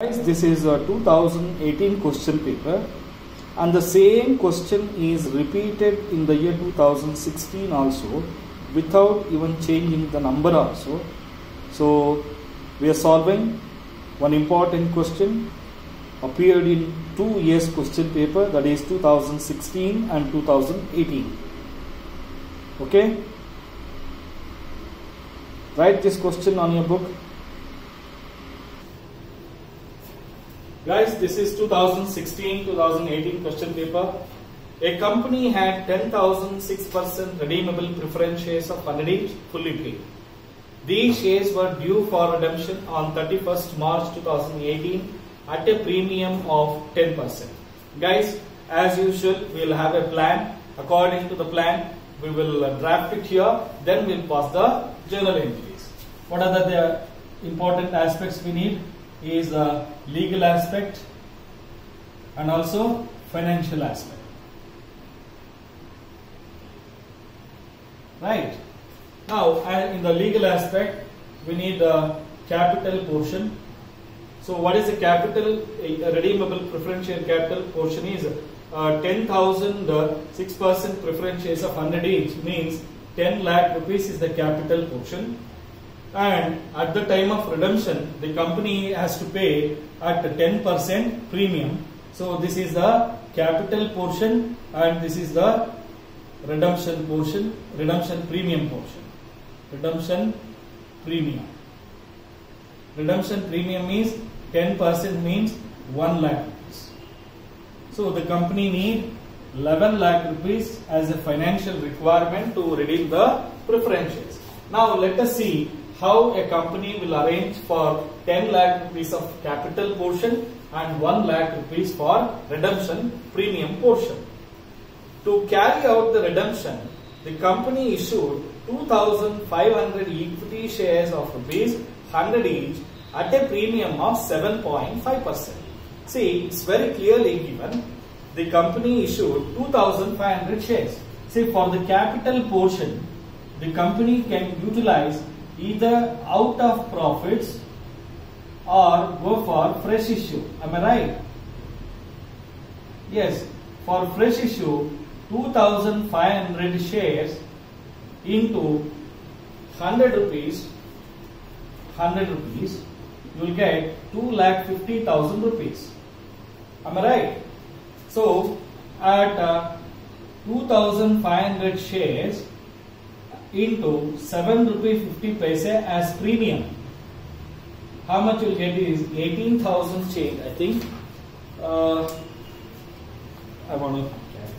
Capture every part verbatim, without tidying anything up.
This is a two thousand eighteen question paper, and the same question is repeated in the year two thousand sixteen also, without even changing the number also. So we are solving one important question appeared in two years question paper, that is two thousand sixteen and two thousand eighteen. Okay, write this question on your book. Guys, this is two thousand sixteen two thousand eighteen question paper. A company had ten thousand six percent redeemable preference shares of one hundred each, fully paid. These shares were due for redemption on thirty-first March two thousand eighteen at a premium of ten percent. Guys, as usual, we will have a plan. According to the plan, we will draft it here, then we will pass the journal entries. What are the, the important aspects we need? Is the legal aspect and also financial aspect. Right. Now, in the legal aspect, we need the capital portion. So, what is the capital? A redeemable preference share capital portion is uh, ten thousand six percent preference shares of one hundred each, means ten lakh rupees is the capital portion. And at the time of redemption, the company has to pay at ten percent premium. So this is the capital portion and this is the redemption portion, redemption premium portion. Redemption premium. Redemption premium is ten percent means one lakh rupees. So the company need eleven lakh rupees as a financial requirement to redeem the preference shares. Now let us see how a company will arrange for ten lakh rupees of capital portion and one lakh rupees for redemption premium portion. To carry out the redemption, the company issued two thousand five hundred equity shares of rupees one hundred each at a premium of seven point five percent. See, it's very clearly given. The company issued two thousand five hundred shares. See, for the capital portion, the company can utilize either out of profits or go for fresh issue. Am I right? Yes, for fresh issue, two thousand five hundred shares into one hundred rupees, one hundred rupees, you will get two lakh fifty thousand rupees. Am I right? So, at uh, two thousand five hundred shares into seven rupees fifty paise as premium, how much you will get is eighteen thousand change, I think. Uh, I want to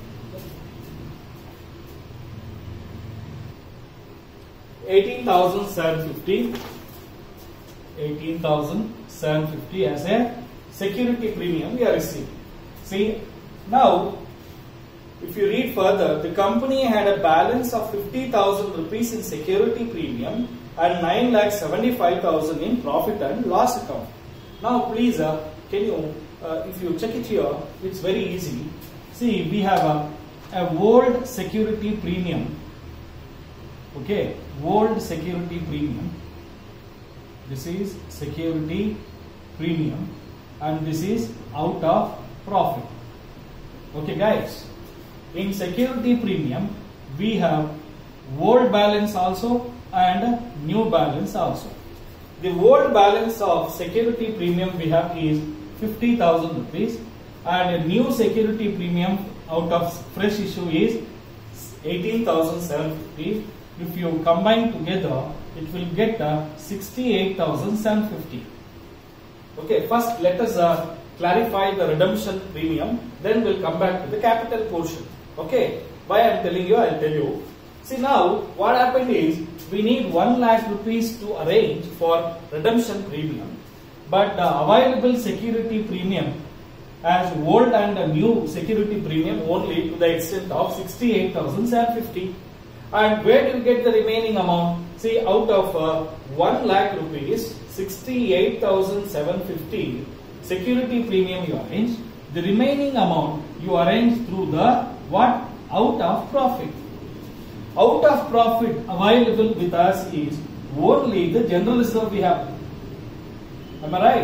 eighteen thousand seven hundred fifty, eighteen thousand seven hundred fifty as a security premium we are receiving. See, now if you read further, the company had a balance of fifty thousand rupees in security premium and nine lakh seventy-five thousand in profit and loss account. Now please, uh, can you, uh, if you check it here, it's very easy. See, we have a, a old security premium. Okay, old security premium. This is security premium and this is out of profit. Okay guys, in security premium we have old balance also and new balance also. The old balance of security premium we have is fifty thousand rupees and a new security premium out of fresh issue is eighteen thousand seven hundred fifty. If you combine together, it will get uh, sixty-eight thousand seven hundred fifty. Okay, first let us uh, clarify the redemption premium, then we'll come back to the capital portion. Okay, why I am telling you, I will tell you. See, now what happened is we need one lakh rupees to arrange for redemption premium, but the available security premium as old and a new security premium only to the extent of sixty-eight thousand seven hundred fifty. And where do you get the remaining amount? See, out of uh, one lakh rupees, sixty-eight thousand seven hundred fifty security premium you arrange. The remaining amount you arrange through the what? Out of profit. Out of profit available with us is only the general reserve we have. Am I right?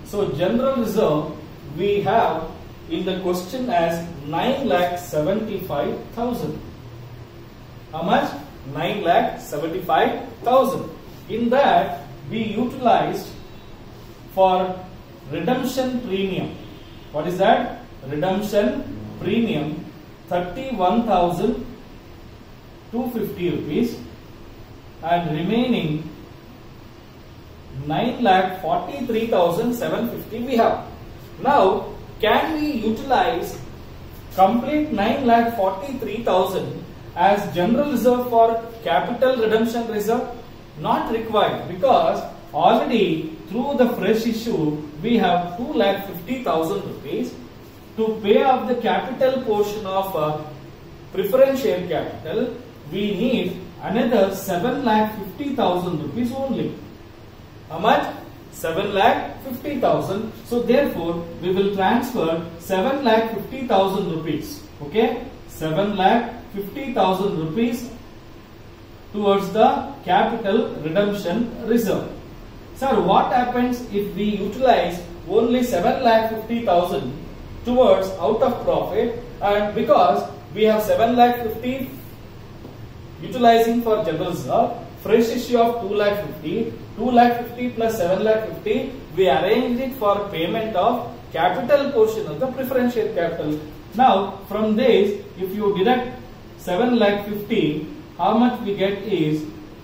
So general reserve we have in the question as nine lakh seventy-five thousand. How much? nine lakh seventy-five thousand. In that we utilized for redemption premium. What is that? Redemption premium thirty-one thousand two hundred fifty rupees, and remaining nine lakh forty-three thousand seven hundred fifty we have. Now, can we utilize complete nine lakh forty-three thousand as general reserve for capital redemption reserve? Not required, because already through the fresh issue we have two lakh fifty thousand rupees. To pay off the capital portion of uh, preference share capital, we need another seven lakh fifty thousand rupees only. How much? seven lakh fifty thousand. So therefore we will transfer seven lakh fifty thousand rupees. Okay? seven lakh fifty thousand rupees towards the capital redemption reserve. Sir, what happens if we utilize only seven lakh fifty thousand towards out of profit, and because we have seven lakh fifty utilizing for general reserve, fresh issue of two lakh fifty, two lakh fifty plus seven lakh fifty, we arranged it for payment of capital portion of the preference share capital. Now from this, if you deduct seven lakh fifty, how much we get is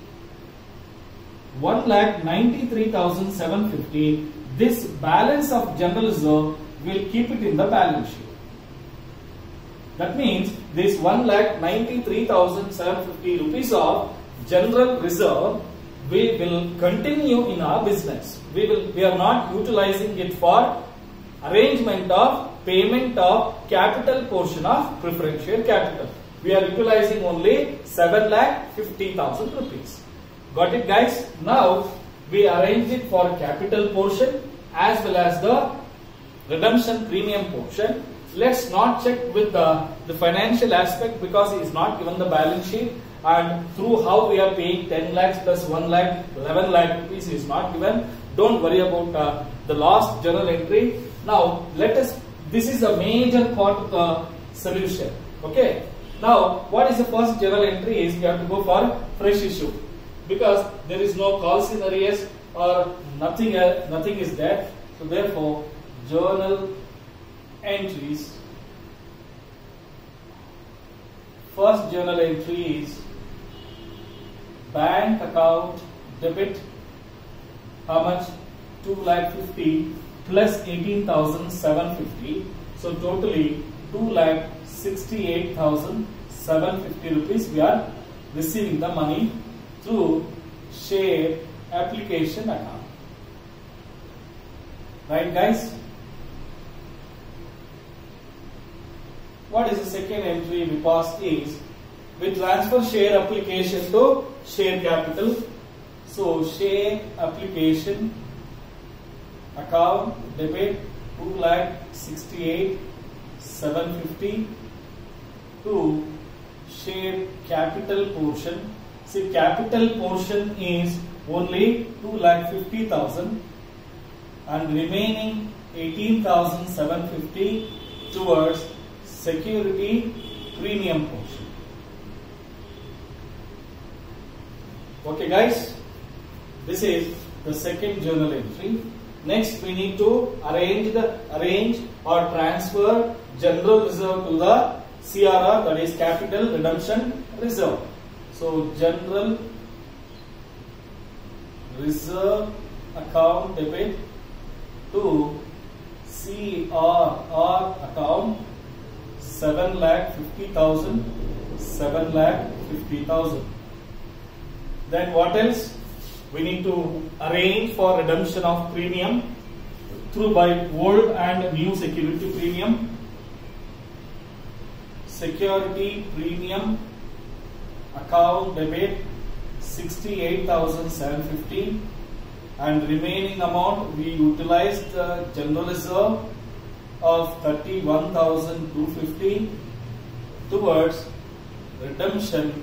one lakh ninety-three thousand seven hundred fifty. This balance of general reserve will keep it in the balance sheet. That means this one lakh ninety-three thousand seven hundred fifty rupees of general reserve we will continue in our business. We will we are not utilizing it for arrangement of payment of capital portion of preference share capital. We are utilizing only seven lakh fifty thousand rupees. Got it, guys? Now we arrange it for capital portion as well as the redemption premium portion. Let's not check with the, the financial aspect, because it is not given the balance sheet, and through how we are paying ten lakhs plus one lakh, eleven lakh rupees is not given. Don't worry about uh, the last journal entry. Now let us, this is a major part of the solution. Okay. Now what is the first journal entry is we have to go for fresh issue, because there is no calls in arrears or nothing, uh, nothing is there. So therefore journal entries, first journal entry is bank account debit. How much? two lakh fifty plus eighteen thousand seven hundred fifty. So totally two lakh sixty-eight thousand seven hundred fifty rupees we are receiving the money through share application account. Right, guys? What is the second entry we passed is we transfer share application to share capital. So share application account debit two lakh sixty-eight seven hundred fifty to share capital portion. See, capital portion is only two lakh fifty thousand and remaining eighteen thousand seven hundred fifty towards security premium portion. Okay, guys, this is the second journal entry. Next we need to arrange the arrange or transfer general reserve to the C R R, that is capital redemption reserve. So general reserve account debit to C R R account seven lakh fifty thousand, seven lakh fifty thousand. Then what else? We need to arrange for redemption of premium through by old and new security premium. Security premium account debit sixty-eight thousand seven hundred fifty, and remaining amount we utilized the general reserve of thirty-one thousand two hundred fifty towards redemption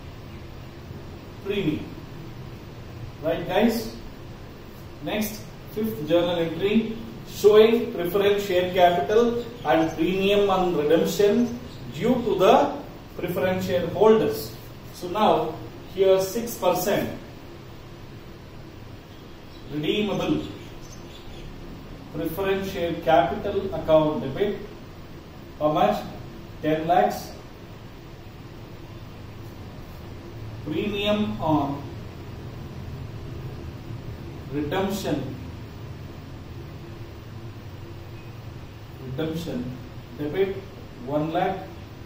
premium. Right, guys? Next, Fifth journal entry showing preference share capital and premium on redemption due to the preference share holders. So now here six percent redeemable preference share capital account debit. How much? ten lakhs. Premium on redemption redemption debit one lakh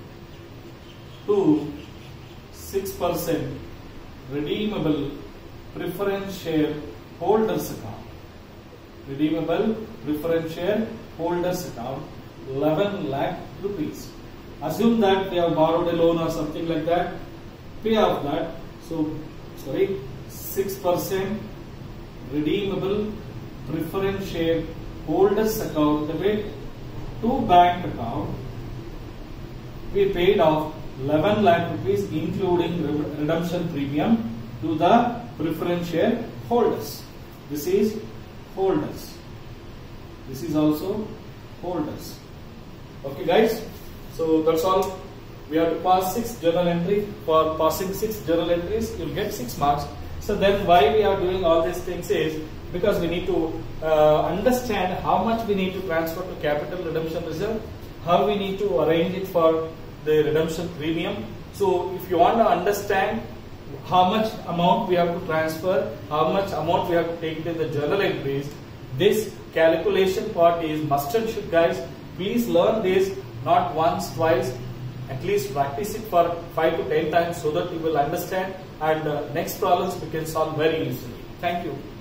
to six percent redeemable preference share holders account. Redeemable preference share holders account eleven lakh rupees. Assume that they have borrowed a loan or something like that. Pay off that. So sorry, six percent redeemable preference share holders account debit to bank account. We paid off eleven lakh rupees including redemption premium to the preference share holders. This is holders. This is also holders. Okay guys, so that's all. We have to pass six journal entry. For passing six journal entries, you'll get six marks. So then why we are doing all these things is because we need to uh, understand how much we need to transfer to capital redemption reserve, how we need to arrange it for the redemption premium. So if you want to understand how much amount we have to transfer, how much amount we have to take in the journal entries, this calculation part is must and should, guys. Please learn this not once, twice, at least practice it for five to ten times so that you will understand, and uh, next problems we can solve very easily. Thank you.